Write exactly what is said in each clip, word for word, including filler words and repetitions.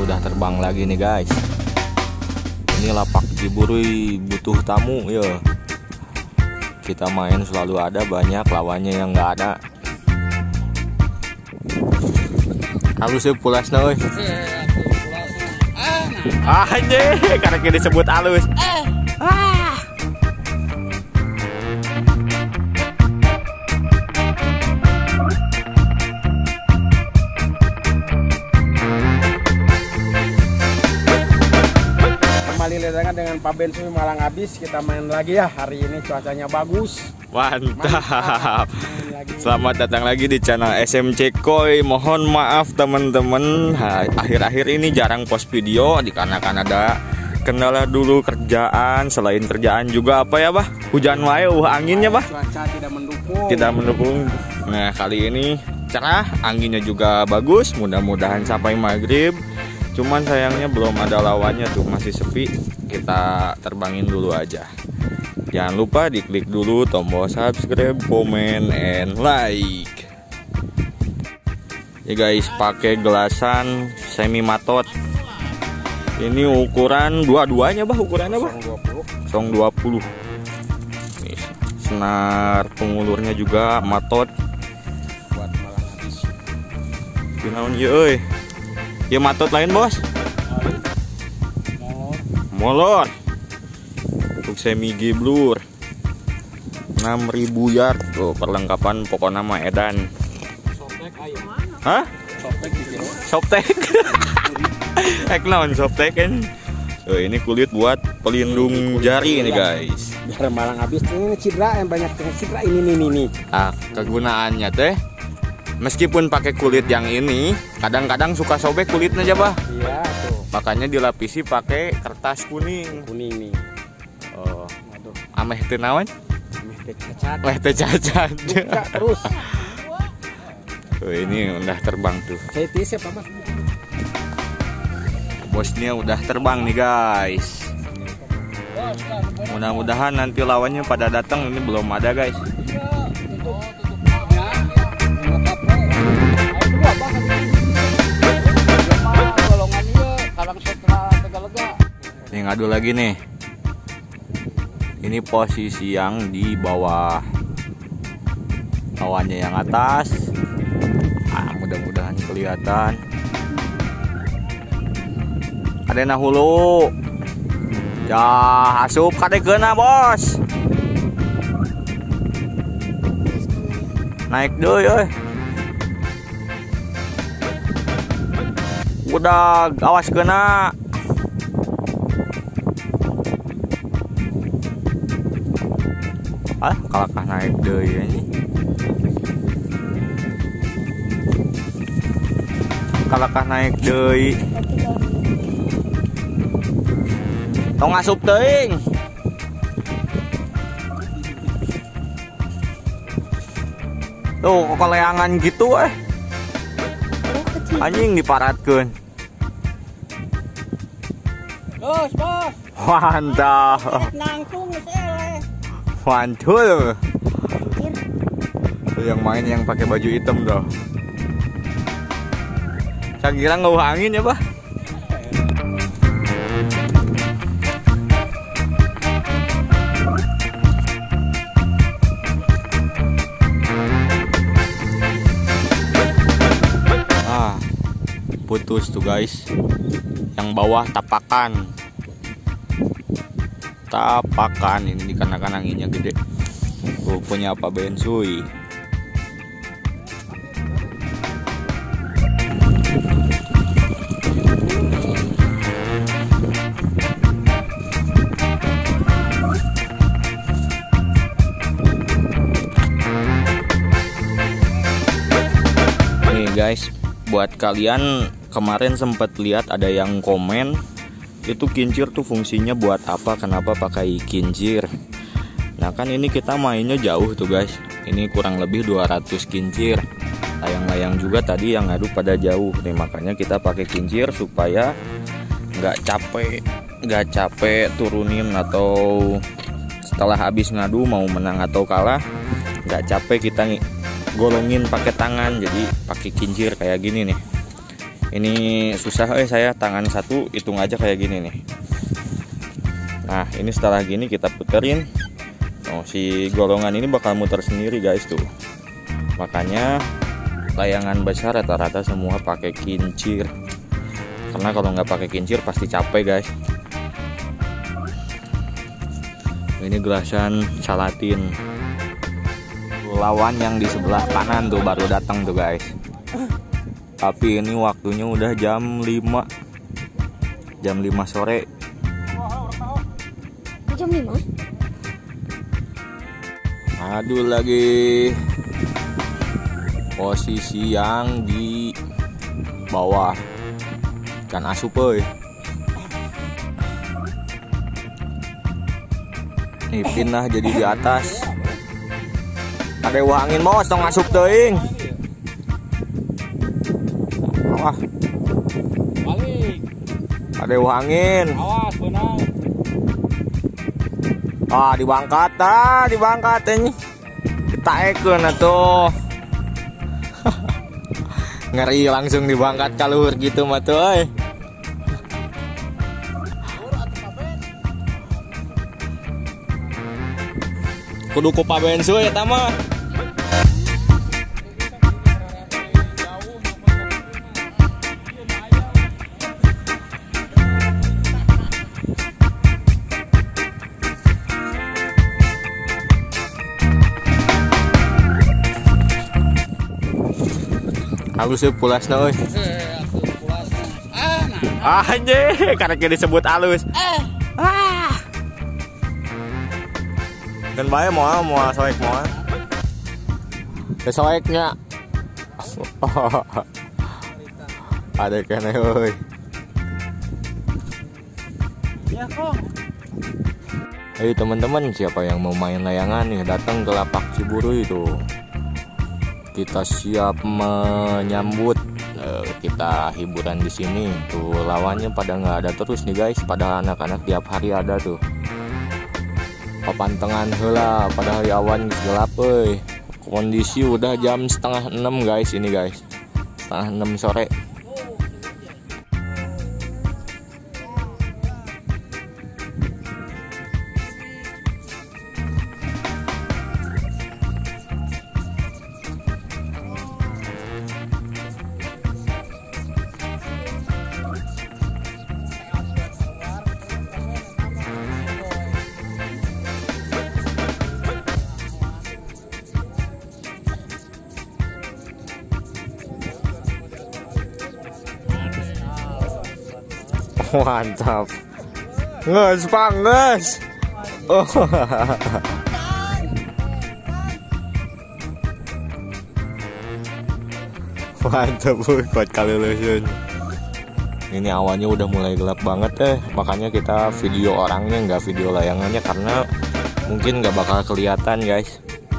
udah terbang lagi nih guys. Ini lapak Ciburui butuh tamu ya. Kita main selalu ada banyak lawannya yang nggak ada. Halusnya pulas nah, ah anjir, karena kita disebut halus. Ah. Kembali ledangan dengan Pak Bensui Malang habis. Kita main lagi ya. Hari ini cuacanya bagus. Mantap. Selamat datang lagi di channel S M C Koi. Mohon maaf teman-teman, akhir-akhir ini jarang post video dikarenakan ada kendala dulu kerjaan. Selain kerjaan juga apa ya bah? Hujan wae, uh anginnya bah. Cuaca tidak mendukung. Tidak mendukung. Nah kali ini cerah, anginnya juga bagus. Mudah-mudahan sampai maghrib. Cuman sayangnya belum ada lawannya tuh, masih sepi. Kita terbangin dulu aja. Jangan lupa diklik dulu tombol subscribe, komen, and like. Ya guys, pakai gelasan semi matot. Ini ukuran dua-duanya bah, ukurannya bah. Song dua puluh. Nih, senar pengulurnya juga matot. Buat malang habis. Ginaun ye euy. Ya matot lain bos. Molor. Untuk semi giblur enam ribu yard tuh perlengkapan pokok nama edan. Softtek ayo. Hah? Softtek di kilo. Softtek. Ek naon softtek kan? Oh, ini kulit buat pelindung jari ini guys. Biar malang habis ini cedera yang banyak cedera ini nih nih nih. Ah, kegunaannya teh meskipun pakai kulit yang ini, kadang-kadang suka sobek kulitnya aja bah. Iya tuh. Makanya dilapisi pakai kertas kuning. Kuning nih. Oh, Aduh. ameh teu naon? Ameh teh cacat. Weh teh cacat. Buka terus. Oh, ini udah terbang tuh. Saya tis ya Pak. Bosnya udah terbang nih guys. Mudah-mudahan nanti lawannya pada datang, ini belum ada guys. Nih ngadu lagi nih. Ini posisi yang di bawah, lawannya yang atas. Ah, mudah-mudahan kelihatan. Ada na hulu. Ya, asup kadekeuna bos. Naik deui euy. Udah awas kena. Ah, kalakah naik deui ini. Kalakah naik deui. Tong asup teuing. Tuh, koleangan gitu eh. Anjing diparatkeun. Bos, bos. Mantap. Nangtung eleh. Mantul. Tuh yang main yang pakai baju hitam tuh. Saya kira nggak angin ya, Bah. Ah, putus tuh guys. Yang bawah tapakan. Tapakan ini dikarenakan anginnya gede. Tuh punya Pak Bensui. Nih guys, buat kalian kemarin sempat lihat ada yang komen itu kincir tuh fungsinya buat apa, kenapa pakai kincir. Nah kan ini kita mainnya jauh tuh guys, ini kurang lebih dua ratus kincir. Layang-layang juga tadi yang ngadu pada jauh nih, makanya kita pakai kincir supaya nggak capek nggak capek turunin, atau setelah habis ngadu mau menang atau kalah nggak capek kita golongin pakai tangan. Jadi pakai kincir kayak gini nih. Ini susah eh saya tangan satu hitung aja kayak gini nih. Nah ini setelah gini kita puterin. Oh si golongan ini bakal muter sendiri guys tuh. Makanya layangan besar rata-rata semua pakai kincir. Karena kalau nggak pakai kincir pasti capek guys. Ini gelasan salatin. Lawan yang di sebelah kanan tuh baru datang tuh guys. Tapi ini waktunya udah jam lima. Jam lima sore. Jam lima? Aduh lagi posisi yang di bawah ikan asup euy. Nih pindah jadi di atas. Ada angin mau tong asup teuing. Wah. Balik. Ada angin. Awas benang. Ah dibangkat ah dibangkat ini. Ditaekeun atuh. Ngeri langsung dibangkat kaluhur gitu mah tuh euy. Kudu ku paben suwe eta mah. Halus ya pulasna euy. Ah anjing, karek disebut halus. Ah. Kan bae moal moal soek moal. Teh soeknya. Ada kene euy. Ya, Kong. Ayo teman-teman, siapa yang mau main layangan nih datang ke Lapak Ciburuy itu. Kita siap menyambut uh, kita hiburan di sini. Tuh lawannya pada nggak ada terus nih guys. Padahal anak-anak tiap hari ada tuh. Papantengan heula pada hari awan gelap euy. Kondisi udah jam setengah enam guys ini guys. Setengah enam sore. Mantap. Nges Pak, nges. Oh. Mantap buat kalulusun. Ini awannya udah mulai gelap banget eh. Makanya kita video orangnya nggak video layangannya karena mungkin nggak bakal kelihatan guys.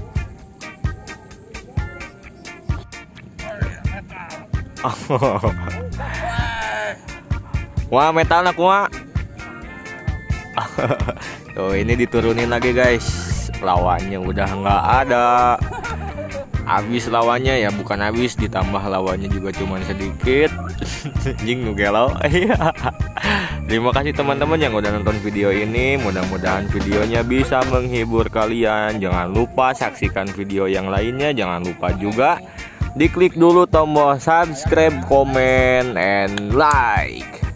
Wah metal nak wah. Tuh ini diturunin lagi guys. Lawannya udah nggak ada. Habis lawannya ya bukan habis, ditambah lawannya juga cuman sedikit. Jing nu gelau. Terima kasih teman-teman yang udah nonton video ini. Mudah-mudahan videonya bisa menghibur kalian. Jangan lupa saksikan video yang lainnya. Jangan lupa juga diklik dulu tombol subscribe, comment, and like.